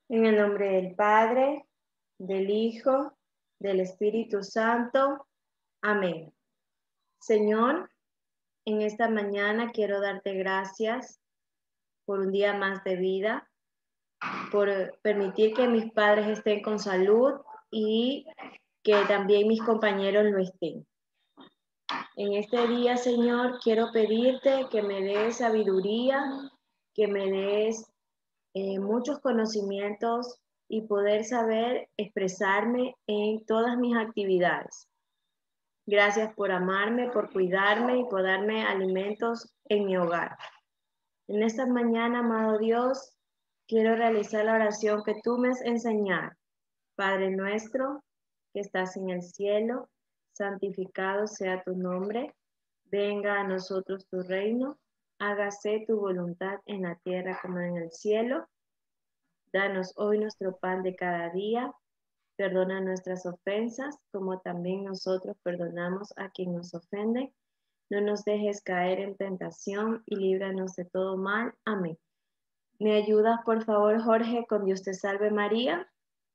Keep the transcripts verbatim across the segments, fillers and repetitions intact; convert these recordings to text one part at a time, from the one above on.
En el nombre del Padre, del Hijo, del Espíritu Santo. Amén. Señor, en esta mañana quiero darte gracias por un día más de vida, por permitir que mis padres estén con salud y que también mis compañeros lo estén. En este día, Señor, quiero pedirte que me des sabiduría, que me des eh, muchos conocimientos y poder saber expresarme en todas mis actividades. Gracias por amarme, por cuidarme y por darme alimentos en mi hogar. En esta mañana, amado Dios, quiero realizar la oración que tú me has enseñado. Padre nuestro, que estás en el cielo, santificado sea tu nombre. Venga a nosotros tu reino. Hágase tu voluntad en la tierra como en el cielo. Danos hoy nuestro pan de cada día. Perdona nuestras ofensas, como también nosotros perdonamos a quien nos ofende. No nos dejes caer en tentación y líbranos de todo mal. Amén. ¿Me ayudas, por favor, Jorge, con Dios te salve María?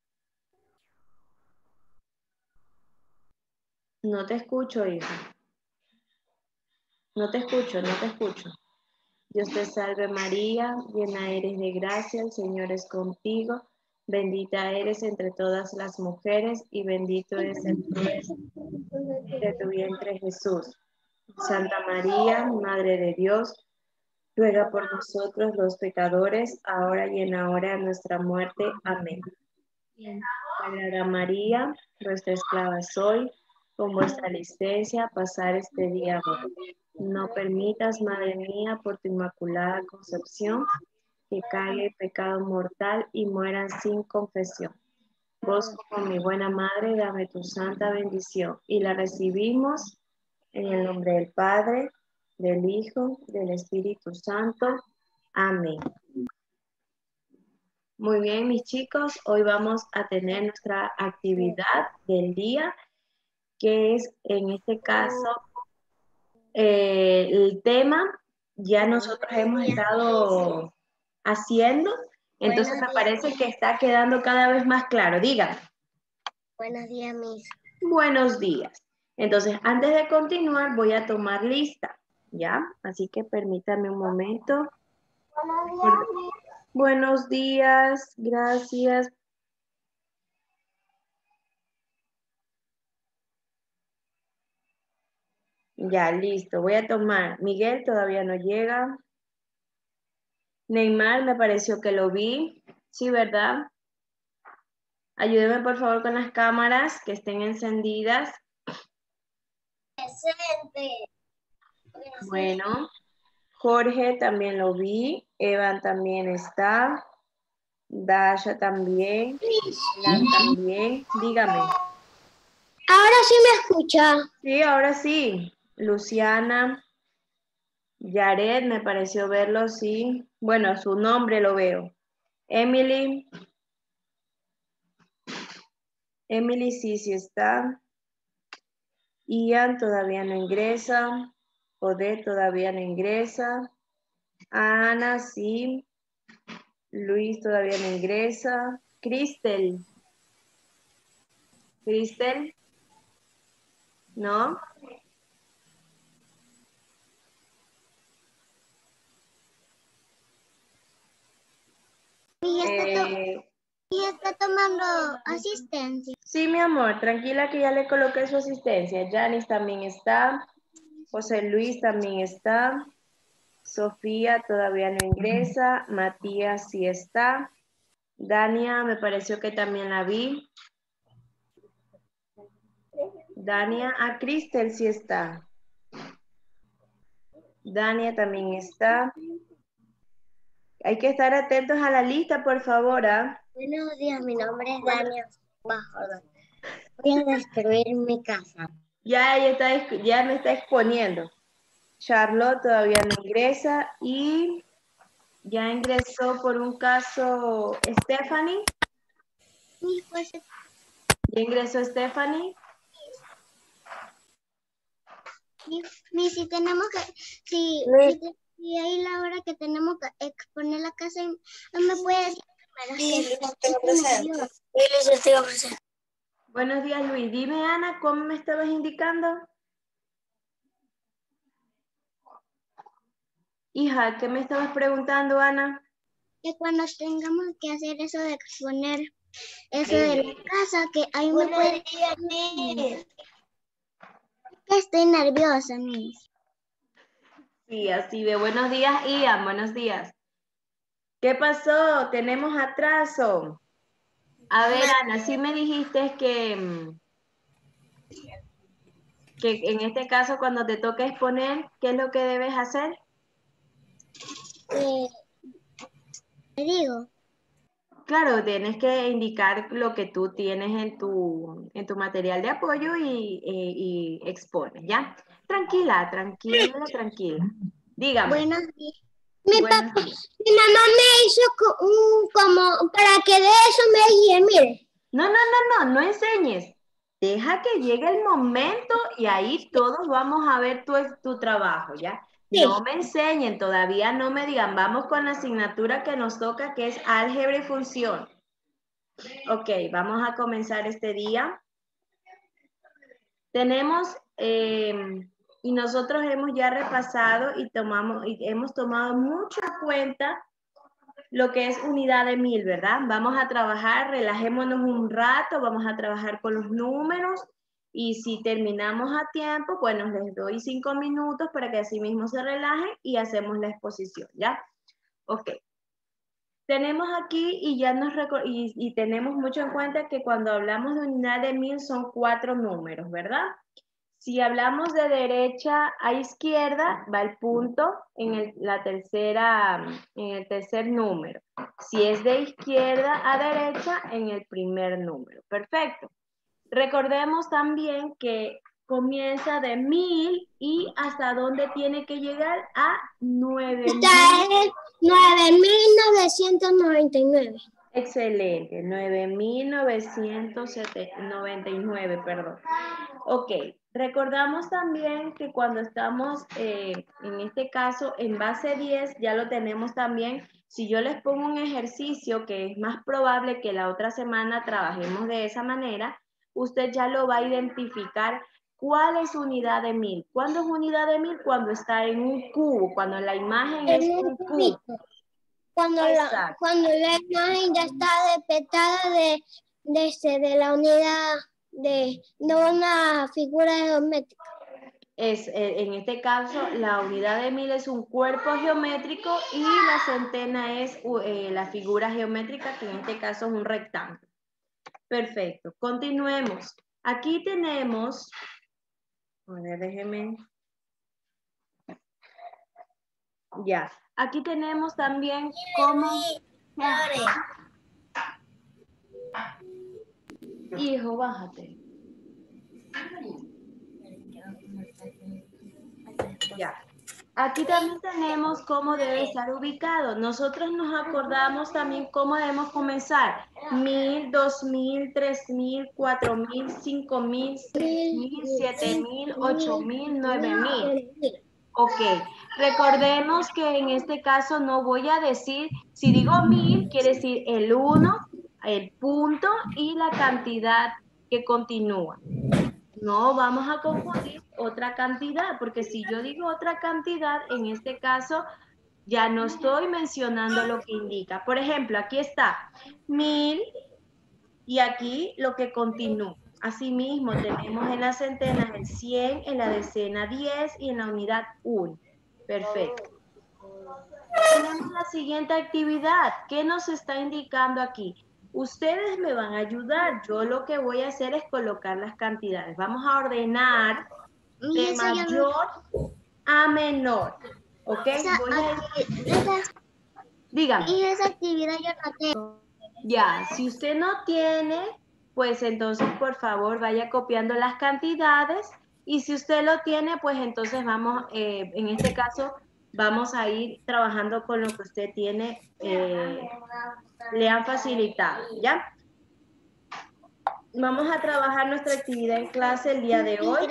No te escucho, hijo. No te escucho, no te escucho. Dios te salve María, llena eres de gracia, el Señor es contigo. Bendita eres entre todas las mujeres y bendito es el fruto de tu vientre Jesús. Santa María, Madre de Dios, ruega por nosotros los pecadores, ahora y en la hora de nuestra muerte. Amén. Sagrada María, vuestra esclava soy, con vuestra licencia pasar este día hoy. No permitas, Madre mía, por tu inmaculada concepción, que caiga el pecado mortal y mueran sin confesión. Vos, como mi buena Madre, dame tu santa bendición. Y la recibimos en el nombre del Padre, del Hijo, del Espíritu Santo. Amén. Muy bien, mis chicos, hoy vamos a tener nuestra actividad del día, que es, en este caso, eh, el tema ya nosotros hemos estado haciendo, entonces me parece que está quedando cada vez más claro. Díganme. Buenos días, Miss. Buenos días. Entonces, antes de continuar, voy a tomar lista, ¿ya? Así que permítame un momento. Buenos días, Miss. Buenos días, gracias. Ya, listo. Voy a tomar. Miguel todavía no llega. Neymar, me pareció que lo vi. Sí, ¿verdad? Ayúdeme, por favor, con las cámaras que estén encendidas. Presente. Bueno, Jorge también lo vi. Evan también está. Dasha también. Lan también. Dígame. Ahora sí me escucha. Sí, ahora sí. Luciana. Yared, me pareció verlo, sí. Bueno, su nombre lo veo. Emily. Emily sí, sí está. Ian todavía no ingresa. Odette todavía no ingresa. Ana sí. Luis todavía no ingresa. Cristel. Cristel. ¿No? Y está, to Eh, y está tomando asistencia. sí, mi amor, tranquila que ya le coloqué su asistencia. Janice también está. José Luis también está. Sofía todavía no ingresa. Matías sí está. Dania, me pareció que también la vi. Dania, a Cristel sí está. Dania también está. Hay que estar atentos a la lista, por favor. ¿Ah? Buenos días, mi nombre es Dania Bajorón. Voy a destruir mi casa. Ya, ya, está, ya me está exponiendo. Charlotte todavía no ingresa y ya ingresó por un caso Stephanie. Pues, ¿Ya ingresó Stephanie? y si tenemos que, si, si, si hay la hora que tenemos que exponer la casa, no me puede decir Sí, Luis Ortega presente. Sí, Luis Ortega presente. Buenos días, Luis. Dime, Ana, ¿cómo me estabas indicando? Hija, ¿qué me estabas preguntando, Ana? Que cuando tengamos que hacer eso de exponer eso de la casa, que ahí me puede... Que estoy nerviosa, Miss. Sí, así de buenos días, Ian, buenos días. ¿Qué pasó? Tenemos atraso. A ver, Ana, sí me dijiste que, que en este caso cuando te toca exponer, ¿qué es lo que debes hacer? Eh, ¿Te digo? Claro, tienes que indicar lo que tú tienes en tu, en tu material de apoyo y, y, y expones, ¿ya? Tranquila, tranquila, tranquila. Dígame. Buenos días. Mi Buenos papá, días. mi mamá me hizo co- un, como, para que de eso me dije, mire. No, no, no, no, no enseñes. Deja que llegue el momento y ahí todos vamos a ver tu, tu trabajo, ¿ya? No Sí. me enseñen, todavía no me digan, vamos con la asignatura que nos toca, que es álgebra y función. Ok, vamos a comenzar este día. Tenemos, eh, y nosotros hemos ya repasado y, tomamos, y hemos tomado mucho en cuenta lo que es unidad de mil, ¿verdad? Vamos a trabajar, relajémonos un rato, vamos a trabajar con los números y si terminamos a tiempo, bueno, les doy cinco minutos para que así mismo se relajen y hacemos la exposición, ¿ya? Ok. Tenemos aquí y ya nos y, y tenemos mucho en cuenta que cuando hablamos de unidad de mil son cuatro números, ¿verdad? Si hablamos de derecha a izquierda, va el punto en el, la tercera, en el tercer número. Si es de izquierda a derecha, en el primer número. Perfecto. Recordemos también que comienza de mil y hasta dónde tiene que llegar a nueve mil. Está en nueve mil novecientos noventa y nueve. Excelente, nueve mil novecientos noventa y nueve, perdón. Ok, recordamos también que cuando estamos, eh, en este caso, en base diez, ya lo tenemos también. Si yo les pongo un ejercicio que es más probable que la otra semana trabajemos de esa manera, usted ya lo va a identificar. ¿Cuál es unidad de mil? ¿Cuándo es unidad de mil? Cuando está en un cubo, cuando la imagen es En un un cubo. cubito. Cuando la, cuando la imagen ya está despetada de, de, este, de la unidad de, de una figura geométrica. Es, eh, en este caso, la unidad de mil es un cuerpo geométrico y la centena es eh, la figura geométrica, que en este caso es un rectángulo. Perfecto, continuemos. Aquí tenemos, a ver, déjeme. Ya, aquí tenemos también cómo... Hijo, bájate. Ya. Aquí también tenemos cómo debe estar ubicado. Nosotros nos acordamos también cómo debemos comenzar. Mil, dos mil, tres mil, cuatro mil, cinco mil, seis mil, siete mil, ocho mil, nueve mil. Ok. Recordemos que en este caso no voy a decir, si digo mil, quiere decir el uno, el punto y la cantidad que continúa. No vamos a confundir otra cantidad, porque si yo digo otra cantidad, en este caso ya no estoy mencionando lo que indica. Por ejemplo, aquí está mil y aquí lo que continúa. Asimismo, tenemos en las centenas el cien, en la decena diez y en la unidad uno. Perfecto. Tenemos la siguiente actividad. ¿Qué nos está indicando aquí? Ustedes me van a ayudar. Yo lo que voy a hacer es colocar las cantidades. Vamos a ordenar de mayor a menor. ¿Ok? Voy a... Dígame. Y esa actividad yo la tengo. Ya, si usted no tiene, pues entonces por favor vaya copiando las cantidades. Y si usted lo tiene, pues entonces vamos, eh, en este caso, vamos a ir trabajando con lo que usted tiene, eh, le han facilitado, ¿ya? Vamos a trabajar nuestra actividad en clase el día de hoy.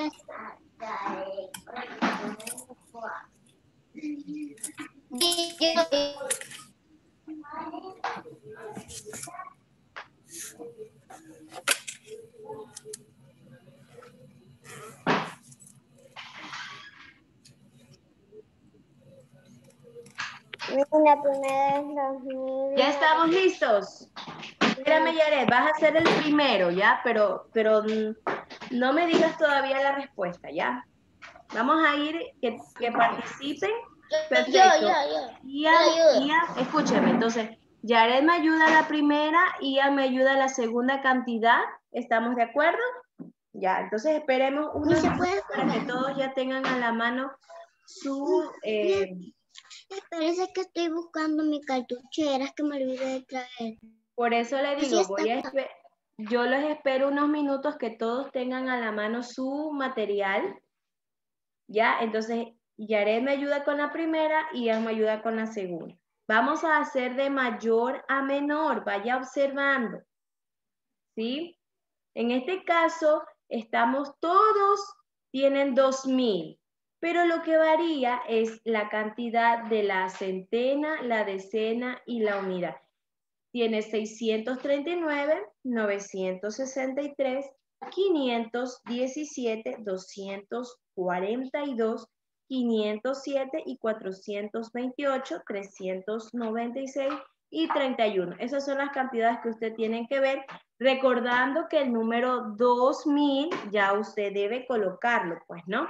la primera es dos mil. ¿Ya estamos listos? Espérame, Yaret, vas a ser el primero, ¿ya? Pero, pero no me digas todavía la respuesta, ¿ya? Vamos a ir, que, que participen. Perfecto. Yo, yo, yo. Ian, Ian, escúcheme, entonces, Yaret me ayuda a la primera, Ian me ayuda a la segunda cantidad. ¿Estamos de acuerdo? Ya, entonces esperemos unos minutos para que todos ya tengan a la mano su... Eh... Parece que estoy buscando mi cartucheras que me olvidé de traer. Por eso le digo, voy a yo los espero unos minutos que todos tengan a la mano su material. Ya, entonces Yaret me ayuda con la primera y Ian me ayuda con la segunda. Vamos a hacer de mayor a menor, vaya observando. ¿Sí? En este caso, estamos todos, tienen dos mil, pero lo que varía es la cantidad de la centena, la decena y la unidad. Tiene seiscientos treinta y nueve, novecientos sesenta y tres, quinientos diecisiete, doscientos cuarenta y dos, quinientos siete y cuatrocientos veintiocho, trescientos noventa y seis y treinta y uno. Esas son las cantidades que usted tiene que ver, recordando que el número dos mil ya usted debe colocarlo, pues, ¿no?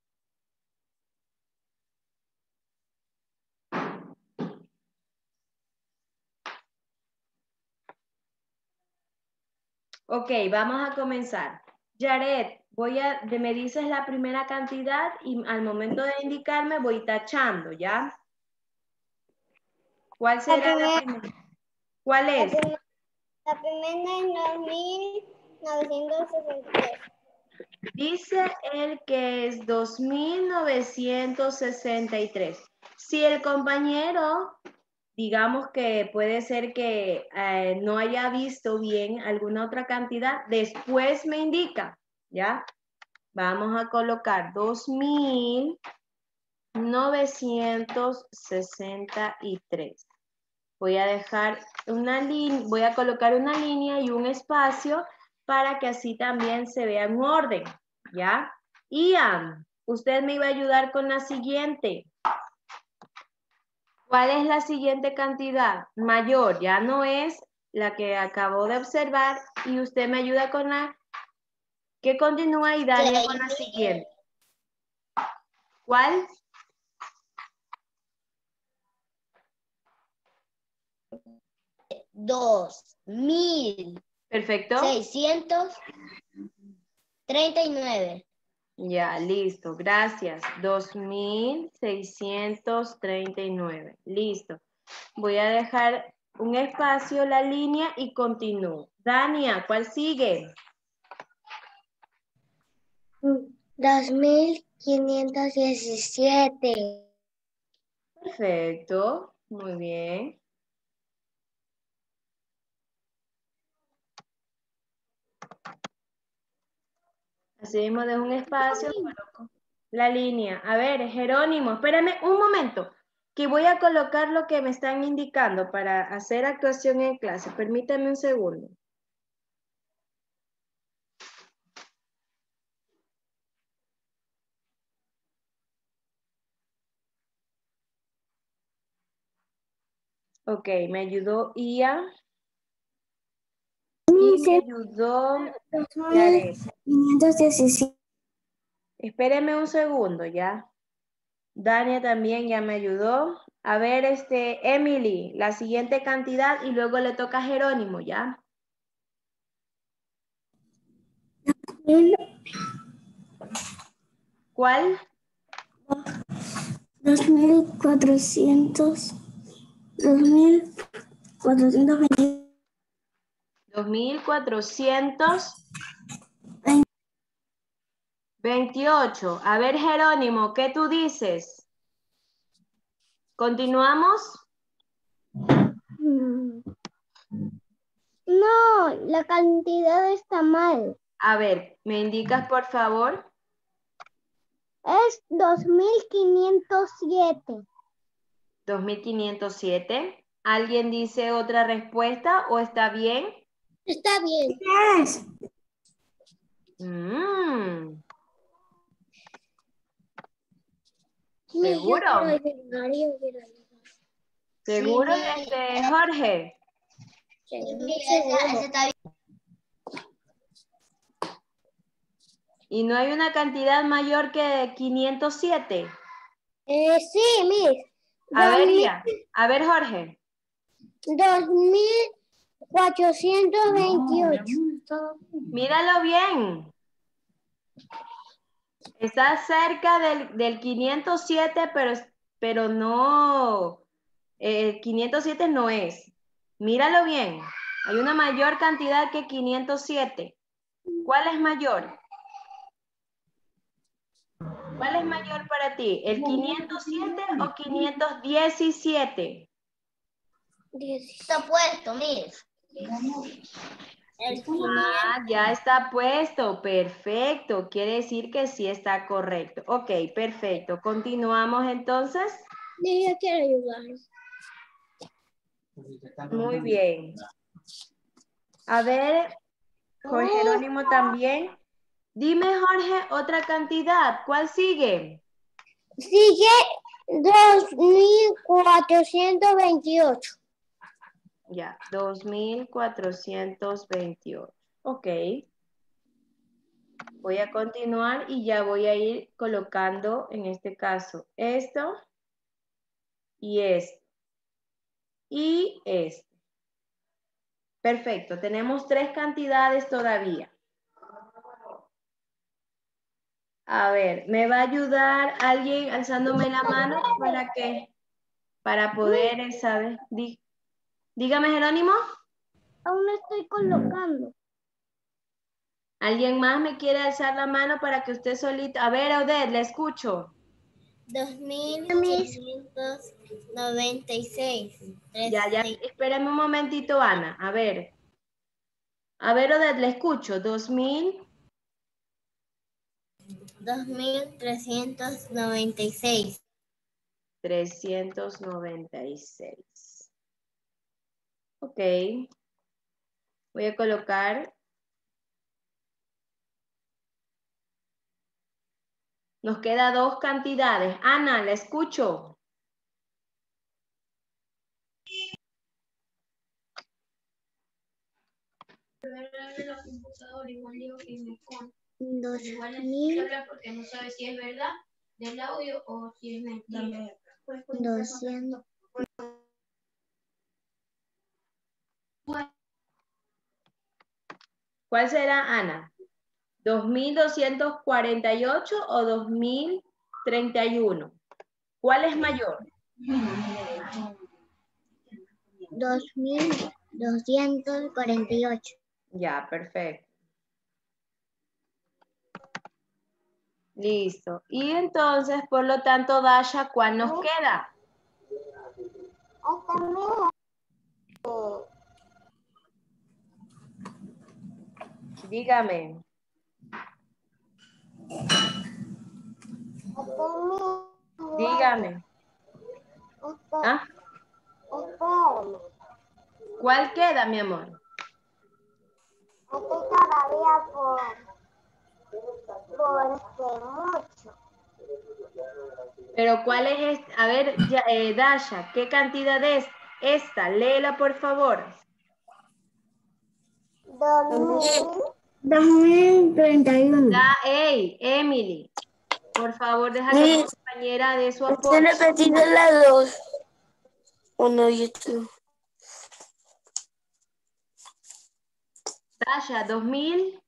Ok, vamos a comenzar. Yaret, voy a, me dices la primera cantidad y al momento de indicarme voy tachando, ¿ya? ¿Cuál será la primera? La primera? ¿Cuál es? La, prim la primera es dos mil novecientos sesenta y tres. Dice él que es dos mil novecientos sesenta y tres. Si el compañero, digamos que puede ser que eh, no haya visto bien alguna otra cantidad, después me indica, ¿ya? Vamos a colocar dos mil novecientos sesenta y tres. Voy a dejar una línea, voy a colocar una línea y un espacio para que así también se vea en orden, ¿ya? Ian, usted me iba a ayudar con la siguiente. ¿Cuál es la siguiente cantidad? Mayor, ya no es la que acabo de observar y usted me ayuda con la que continúa y Dania con la siguiente. ¿Cuál? Dos mil. Perfecto. Seiscientos treinta y nueve. Ya, listo. Gracias. dos mil seiscientos treinta y nueve. Listo. Voy a dejar un espacio, la línea y continúo. Dania, ¿cuál sigue? Dos mil quinientos diecisiete. Perfecto. Muy bien. Así mismo dejo un espacio, coloco la línea. A ver, Jerónimo, espérame un momento, que voy a colocar lo que me están indicando para hacer actuación en clase. Permítame un segundo. Ok, me ayudó Ia. Y me ayudó Yaret. quinientos diecisiete. Espéreme un segundo, ¿ya? Dania también ya me ayudó. A ver, este, Emily, la siguiente cantidad y luego le toca a Jerónimo, ¿ya? ¿Cuál? Dos mil cuatrocientos. Dos mil cuatrocientos veinte. Dos mil cuatrocientos veintiocho. A ver, Jerónimo, ¿qué tú dices? ¿Continuamos? No, la cantidad está mal. A ver, ¿me indicas, por favor? Es dos mil quinientos siete. dos mil quinientos siete. ¿Alguien dice otra respuesta o está bien? Está bien. Yes. Mm. Sí, ¿Seguro? yo quiero ayudar, yo quiero ayudar. ¿Seguro, Sí, este, Jorge? Sí, esa, esa está bien. ¿Y no hay una cantidad mayor que quinientos siete? Eh, sí, Miss. A ver, Ia. A ver, Jorge. dos mil cuatrocientos veintiocho. Míralo bien. Está cerca del, del quinientos siete, pero, pero no, eh, quinientos siete no es. Míralo bien. Hay una mayor cantidad que quinientos siete. ¿Cuál es mayor? ¿Cuál es mayor para ti? ¿El quinientos siete o quinientos diecisiete? Está puesto, Miss. El Ah, ya está puesto. Perfecto. Quiere decir que sí está correcto. Ok, perfecto. Continuamos entonces. Sí, yo quiero ayudar. Muy bien. A ver, Jorge Jerónimo también. Dime, Jorge, otra cantidad. ¿Cuál sigue? Sigue dos mil cuatrocientos veintiocho. Ya, dos mil cuatrocientos veintiocho. Ok. Voy a continuar y ya voy a ir colocando, en este caso, esto y esto. Y esto. Perfecto. Tenemos tres cantidades todavía. A ver, ¿me va a ayudar alguien alzándome la mano para que, para poder, ¿sabes? Dí, dígame, Jerónimo. Aún no estoy colocando. ¿Alguien más me quiere alzar la mano para que usted solito? A ver, Odette, le escucho. dos mil quinientos noventa y seis. Ya, ya, espérame un momentito, Ana. A ver. A ver, Odette, le escucho. Dos mil. dos mil trescientos noventa y seis. trescientos noventa y seis. Ok. Voy a colocar. Nos queda dos cantidades. Ana, la escucho. Dos mil. Porque no sabe si es verdad del audio o si es mentira. Doscientos. ¿Cuál será, Ana? ¿dos mil doscientos cuarenta y ocho o dos mil treinta y uno? ¿Cuál es mayor? Dos mil doscientos cuarenta y ocho. Ya, perfecto. Listo. Y entonces, por lo tanto, Dasha, ¿cuál nos queda? Dígame. Dígame. ¿Ah? ¿Cuál queda, mi amor? Estoy todavía por, por este, mucho. Pero ¿cuál es este? A ver, ya, eh, Dasha, ¿qué cantidad es esta? Léela, por favor. dos mil treinta y uno. Da, hey, Emily, por favor, deja que la compañera dé su apoyo. Estoy repetiendo las dos. Uno y otro. Dasha, dos mil.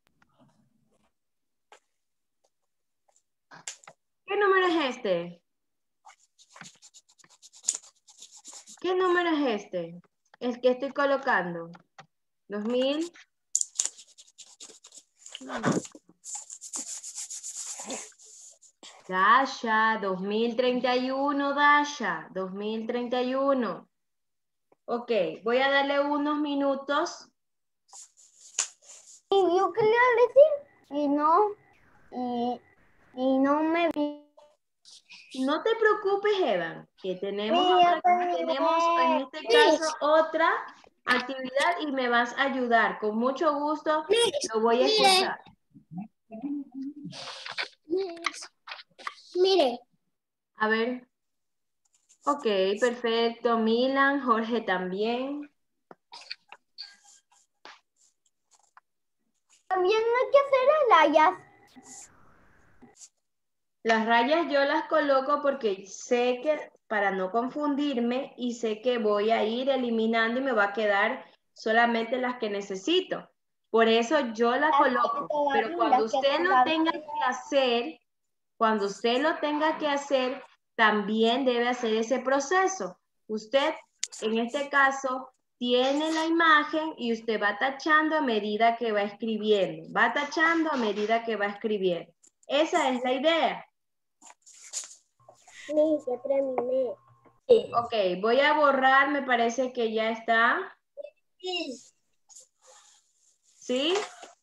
¿Qué número es este? ¿Qué número es este? El que estoy colocando. dos mil. Dasha, dos mil treinta y uno, Dasha, dos mil treinta y uno. Ok, voy a darle unos minutos. Y yo quería decir, y no, y, y no me vi. No te preocupes, Evan, que tenemos, Sí, otra, yo tenemos en este caso otra actividad y me vas a ayudar. Con mucho gusto lo voy a mire, escuchar. Mire, mire, A ver. Ok, perfecto. Milan, Jorge también. También hay que hacer rayas. Las rayas yo las coloco porque sé que, para no confundirme, y sé que voy a ir eliminando y me va a quedar solamente las que necesito. Por eso yo la coloco. Pero cuando usted lo tenga que hacer, cuando usted lo tenga que hacer, también debe hacer ese proceso. Usted, en este caso, tiene la imagen y usted va tachando a medida que va escribiendo. Va tachando a medida que va escribiendo. Esa es la idea. Sí, ya terminé. Ok, voy a borrar, me parece que ya está. ¿Sí?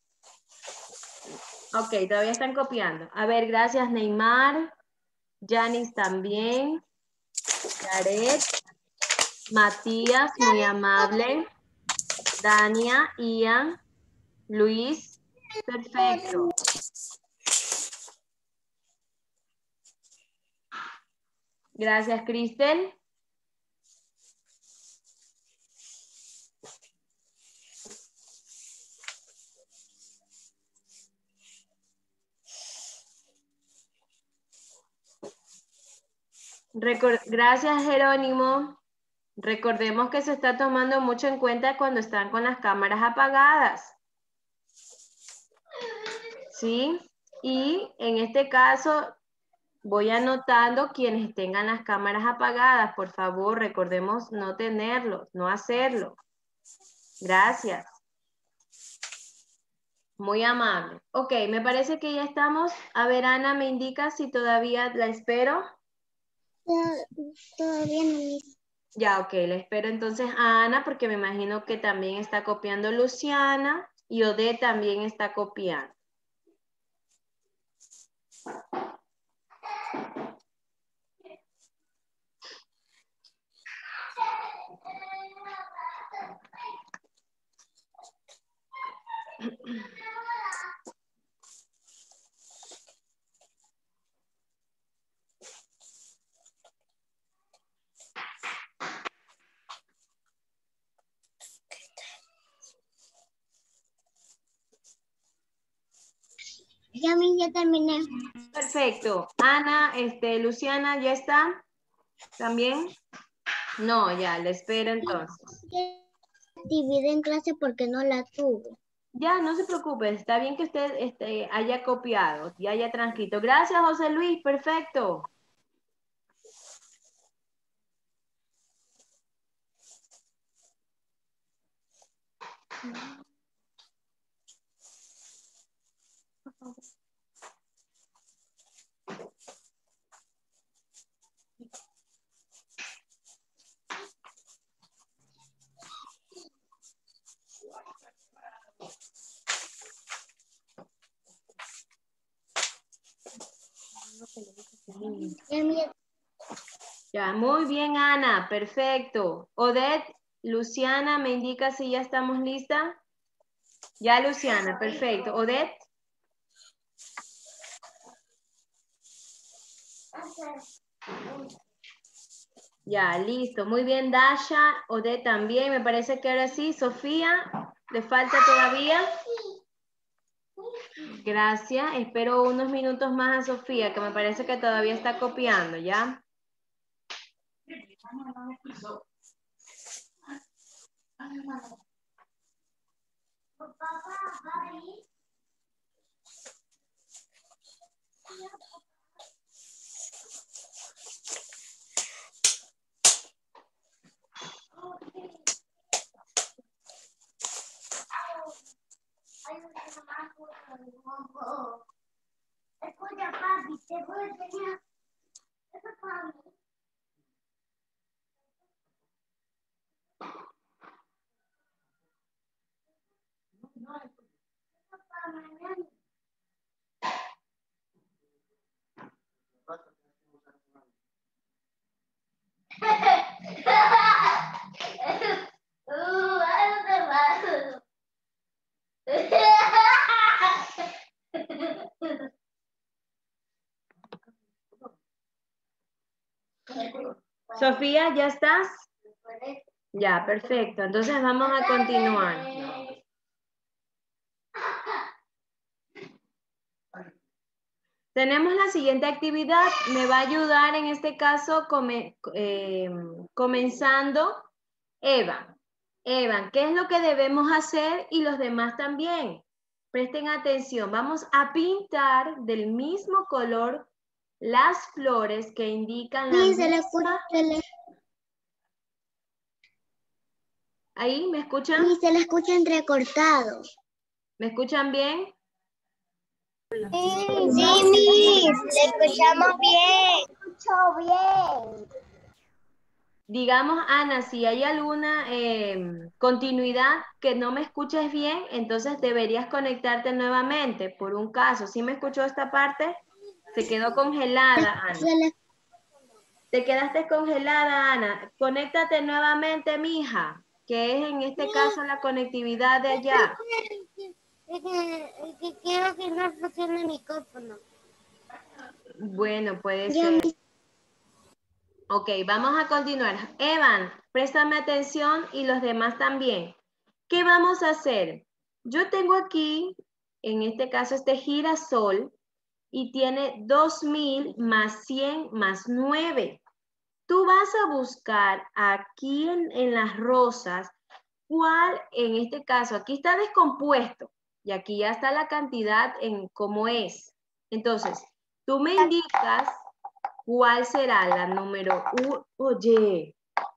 Ok, todavía están copiando. A ver, gracias Neymar. Janice también. Jared. Matías, muy amable. Dania, Ian, Luis. Perfecto. Gracias, Cristel. Recor- Gracias, Jerónimo. Recordemos que se está tomando mucho en cuenta cuando están con las cámaras apagadas. ¿Sí? Y en este caso voy anotando quienes tengan las cámaras apagadas. Por favor, recordemos no tenerlo, no hacerlo. Gracias. Muy amable. Ok, me parece que ya estamos. A ver, Ana, ¿me indica si todavía la espero? Todavía no. Ya, ok, la espero entonces a Ana porque me imagino que también está copiando Luciana y Odette también está copiando. Ya, mi, ya terminé. Perfecto. Ana, este, Luciana, ¿ya está? ¿También? No, ya, la espero entonces. Actividad en clase porque no la tuve. Ya, no se preocupe, está bien que usted este, haya copiado y haya transcrito. Gracias, José Luis, perfecto. Ya, mi, Ya, muy bien, Ana, perfecto. Odette, Luciana, ¿me indica si ya estamos listas? Ya, Luciana, perfecto. Odette. Ya, listo. Muy bien, Dasha, Odette también. Me parece que ahora sí. Sofía, ¿le falta todavía? Gracias. Espero unos minutos más a Sofía, que me parece que todavía está copiando, ¿ya? escucha, papi, te puedo enseñar. Eso es para mí. Eso es para mañana. Sofía, ¿ya estás? Ya, perfecto. Entonces vamos a continuar. Tenemos la siguiente actividad. Me va a ayudar en este caso come, eh, comenzando Eva. Eva, ¿qué es lo que debemos hacer? Y los demás también. Presten atención. Vamos a pintar del mismo color las flores que indican la Sí, misma... se le escucha, se le... ¿Ahí me escuchan? Sí, se le escucha entrecortado. ¿Me escuchan bien? Sí, sí, Miss, le escuchamos bien. Escucho bien. Digamos, Ana, si hay alguna eh, continuidad que no me escuches bien, entonces deberías conectarte nuevamente. Por un caso, ¿sí me escuchó esta parte? Se quedó congelada, Ana. Se le... Te quedaste congelada, Ana. Conéctate nuevamente, mija, que es en este caso la conectividad de allá. Es que, es que quiero que no funcione el micrófono. Bueno, puede Ya, ser. Miss. Ok, vamos a continuar. Evan, préstame atención y los demás también. ¿Qué vamos a hacer? Yo tengo aquí, en este caso, este girasol y tiene dos mil más cien más nueve. Tú vas a buscar aquí en, en las rosas, cuál, en este caso, aquí está descompuesto y aquí ya está la cantidad en cómo es. Entonces, tú me indicas cuál será la número uno. Oye,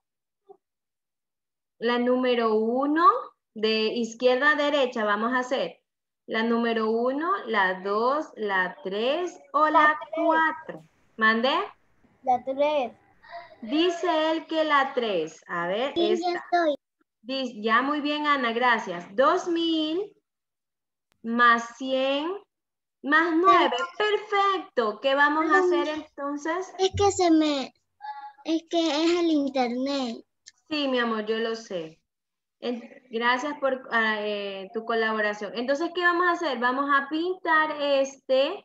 la número uno de izquierda a derecha vamos a hacer. La número uno, la dos, la tres o la cuatro. ¿Mandé? La tres. Dice él que la tres. A ver, Sí, ya esta. estoy. Dice, ya muy bien, Ana, gracias. dos mil más cien más nueve. Perfecto. ¿Qué vamos a hacer entonces? Es que se me... Es que es el internet. Sí, mi amor, yo lo sé. En- Gracias por ah, eh, tu colaboración. Entonces, ¿qué vamos a hacer? Vamos a pintar este.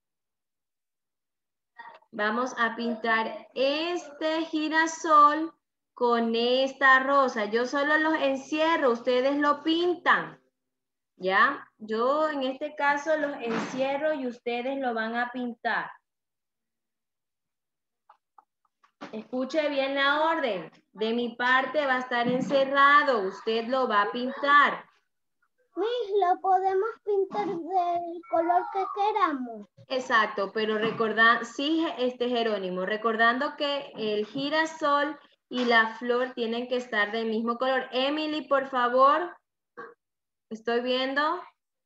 Vamos a pintar este girasol con esta rosa. Yo solo los encierro, ustedes lo pintan. ¿Ya? Yo en este caso los encierro y ustedes lo van a pintar. Escuche bien la orden. De mi parte va a estar encerrado. Usted lo va a pintar. Miss, lo podemos pintar del color que queramos. Exacto, pero recordando, sí, este Jerónimo, recordando que el girasol y la flor tienen que estar del mismo color. Emily, por favor. Estoy viendo.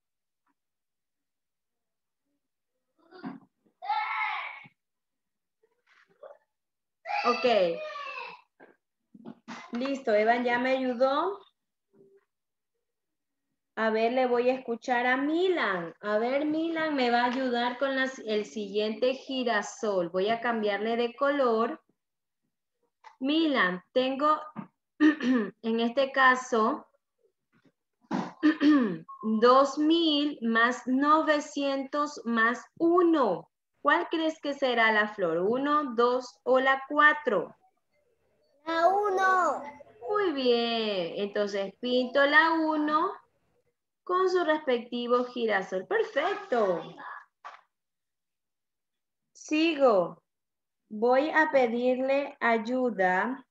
Ok. Listo, Evan ya me ayudó. A ver, le voy a escuchar a Milan. A ver, Milan me va a ayudar con las, el siguiente girasol. Voy a cambiarle de color. Milan, tengo en este caso dos mil más novecientos más uno. ¿Cuál crees que será la flor? ¿uno, dos o la cuatro? La uno. Muy bien, entonces pinto la uno con su respectivo girasol. Perfecto. Sigo. Voy a pedirle ayuda.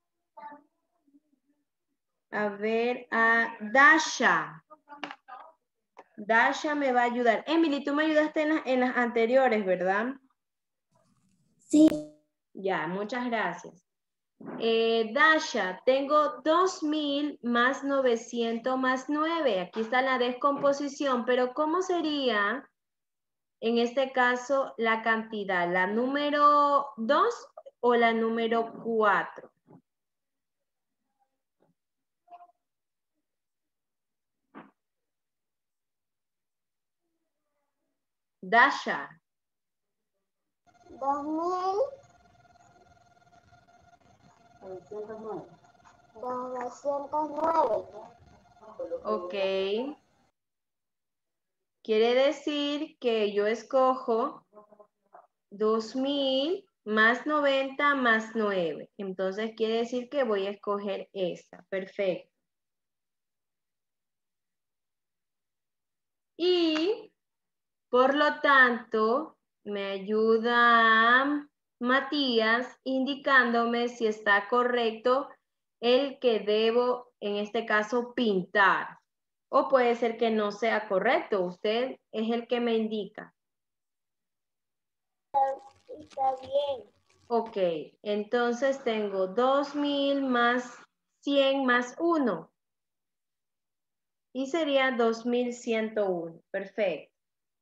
A ver, a Dasha. Dasha me va a ayudar. Emily, tú me ayudaste en, la, en las anteriores, ¿verdad? Sí. Ya, muchas gracias. Eh, Dasha, tengo dos mil más novecientos más nueve. Aquí está la descomposición, pero ¿cómo sería en este caso la cantidad? ¿La número dos o la número cuatro? Dasha. Dos mil. novecientos nueve. novecientos nueve. Ok. Quiere decir que yo escojo dos mil más noventa más nueve. Entonces quiere decir que voy a escoger esta. Perfecto. Y por lo tanto, me ayuda Matías indicándome si está correcto el que debo, en este caso, pintar. O puede ser que no sea correcto. Usted es el que me indica. Está bien. Ok, entonces tengo dos mil más cien más uno. Y sería dos mil ciento uno. Perfecto.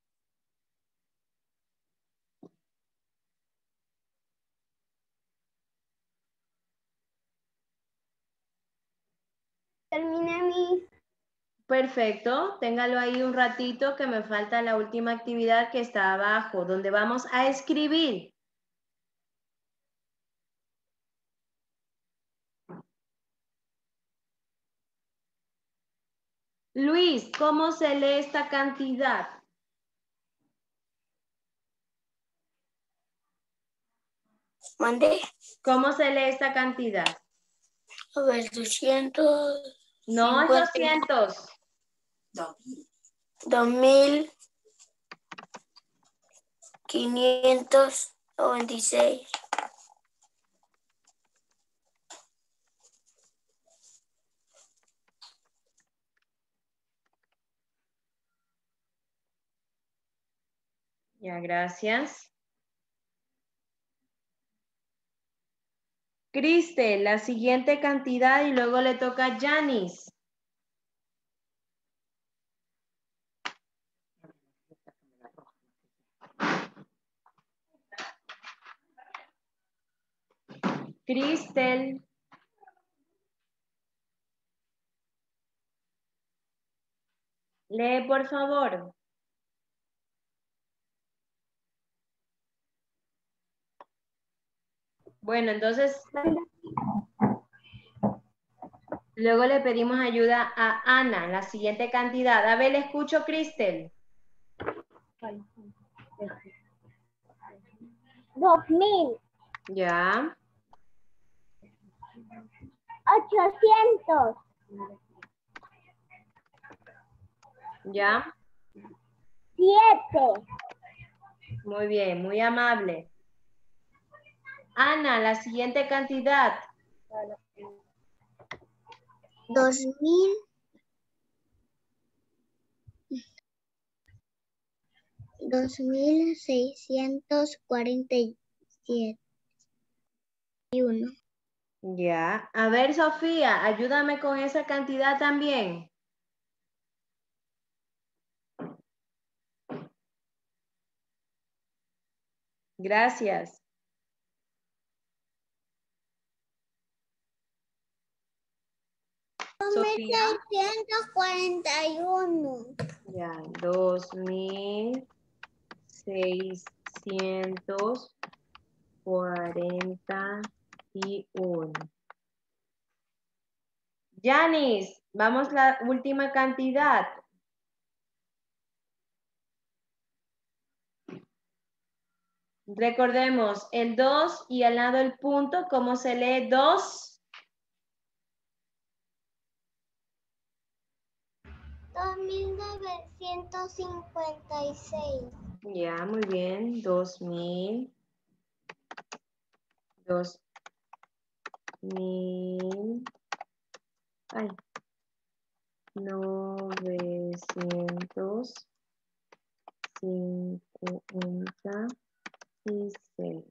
Terminé mi... Perfecto, téngalo ahí un ratito que me falta la última actividad que está abajo, donde vamos a escribir. Luis, ¿cómo se lee esta cantidad? Mandé. ¿Cómo se lee esta cantidad? A ver, doscientos. No es doscientos. Dos mil quinientos noventa y seis. Ya, gracias. Cristel, la siguiente cantidad y luego le toca a Janice. Cristel. Lee, por favor. Bueno, entonces, luego le pedimos ayuda a Ana, la siguiente cantidad. A ver, le escucho, Cristel. Dos mil. Ya. Ochocientos. Ya. Siete. Muy bien, muy amable. Ana, la siguiente cantidad. Dos mil. Dos mil seiscientos cuarenta y siete. Y uno. Ya. A ver, Sofía, ayúdame con esa cantidad también. Gracias. Dos mil seiscientos cuarenta y uno. Ya, dos mil seiscientos cuarenta y uno. Yanis, vamos la última cantidad. Recordemos el dos y al lado el punto, ¿cómo se lee dos? Dos mil novecientos cincuenta y seis. Ya, muy bien. Dos mil. Dos mil. Ay. Novecientos cincuenta y seis.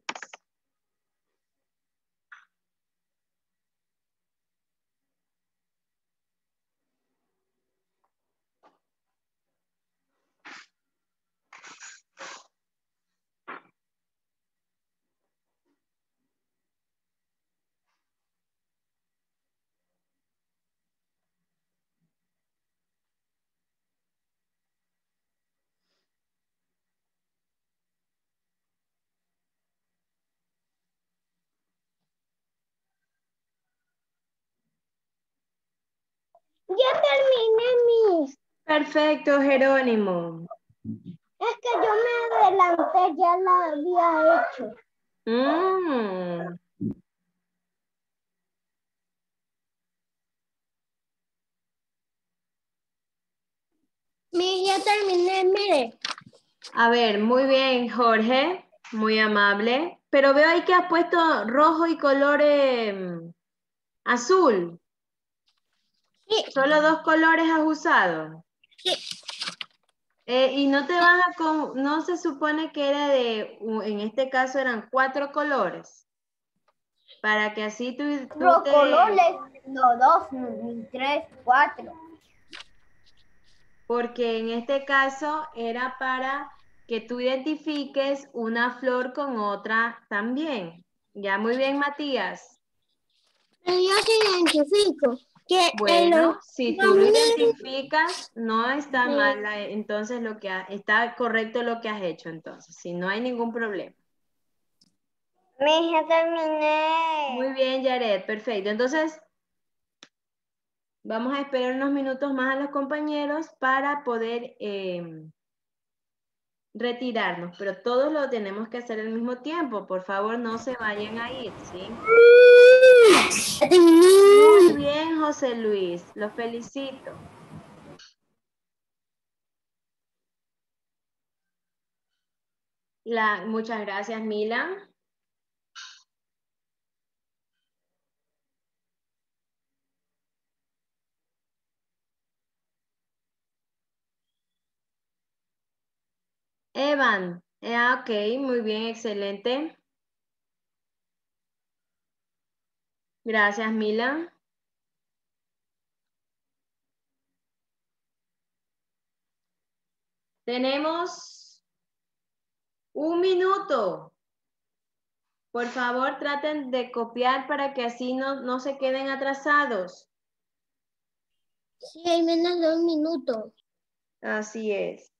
Ya terminé mis. Perfecto, Jerónimo. Es que yo me adelanté, ya la había hecho. Mm. Mi, ya terminé, mire. A ver, muy bien, Jorge. Muy amable. Pero veo ahí que has puesto rojo y color eh, azul. Sí. ¿Solo dos colores has usado? Sí. Eh, y no te vas a con, no se supone que era de, en este caso eran cuatro colores. Para que así tú, tú Los te... colores, no dos, ni tres, cuatro. Porque en este caso era para que tú identifiques una flor con otra también. Ya, muy bien, Matías. Pero yo sí identifico que en Bueno, los si tú lo dos mil identificas, no está Sí. mal, la- entonces lo que ha- está correcto lo que has hecho, entonces, si no hay ningún problema. Mi, ya terminé. Muy bien, Yaret, perfecto. Entonces, vamos a esperar unos minutos más a los compañeros para poder eh, retirarnos, pero todos lo tenemos que hacer al mismo tiempo. Por favor, no se vayan a ir, ¿sí? Muy bien, José Luis, los felicito. La, muchas gracias, Mila. Evan, ah, ok, muy bien, excelente. Gracias, Mila. Tenemos un minuto. Por favor, traten de copiar para que así no, no se queden atrasados. Sí, hay menos de un minuto. Así es.